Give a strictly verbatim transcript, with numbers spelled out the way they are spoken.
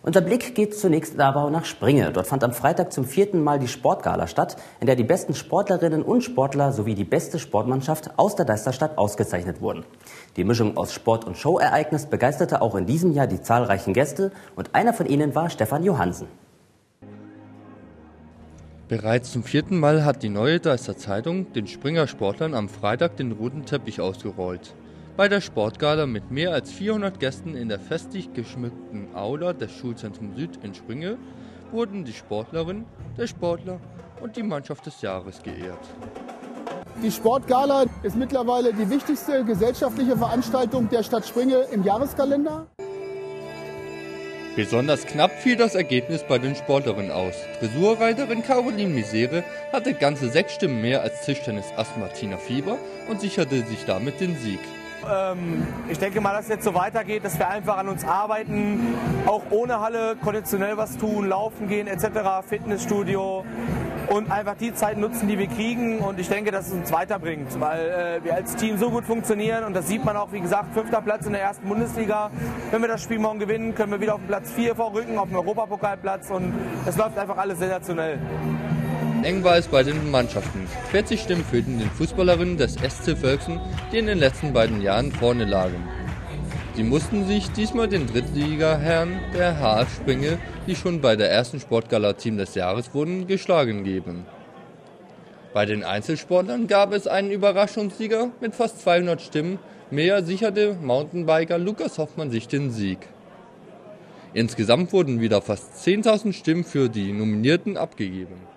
Unser Blick geht zunächst aber nach Springe. Dort fand am Freitag zum vierten Mal die Sportgala statt, in der die besten Sportlerinnen und Sportler sowie die beste Sportmannschaft aus der Deisterstadt ausgezeichnet wurden. Die Mischung aus Sport- und Showereignis begeisterte auch in diesem Jahr die zahlreichen Gäste und einer von ihnen war Stefan Johansen. Bereits zum vierten Mal hat die Neue Deister Zeitung den Springer-Sportlern am Freitag den roten Teppich ausgerollt. Bei der Sportgala mit mehr als vierhundert Gästen in der festlich geschmückten Aula des Schulzentrums Süd in Springe wurden die Sportlerin, der Sportler und die Mannschaft des Jahres geehrt. Die Sportgala ist mittlerweile die wichtigste gesellschaftliche Veranstaltung der Stadt Springe im Jahreskalender. Besonders knapp fiel das Ergebnis bei den Sportlerinnen aus. Dressurreiterin Caroline Misere hatte ganze sechs Stimmen mehr als Tischtennis-Ass Martina Fieber und sicherte sich damit den Sieg. Ähm, ich denke mal, dass es jetzt so weitergeht, dass wir einfach an uns arbeiten, auch ohne Halle konditionell was tun, laufen gehen et cetera, Fitnessstudio und einfach die Zeit nutzen, die wir kriegen. Und ich denke, dass es uns weiterbringt, weil äh, wir als Team so gut funktionieren und das sieht man auch, wie gesagt, fünfter Platz in der ersten Bundesliga. Wenn wir das Spiel morgen gewinnen, können wir wieder auf den Platz vier vorrücken, auf den Europapokalplatz und es läuft einfach alles sensationell. Eng war es bei den Mannschaften. vierzig Stimmen fehlten den Fußballerinnen des S C Völksen, die in den letzten beiden Jahren vorne lagen. Sie mussten sich diesmal den Drittligaherren der H F Springe, die schon bei der ersten Sportgala Team des Jahres wurden, geschlagen geben. Bei den Einzelsportlern gab es einen Überraschungssieger mit fast zweihundert Stimmen. Mehr sicherte Mountainbiker Lukas Hoffmann sich den Sieg. Insgesamt wurden wieder fast zehntausend Stimmen für die Nominierten abgegeben.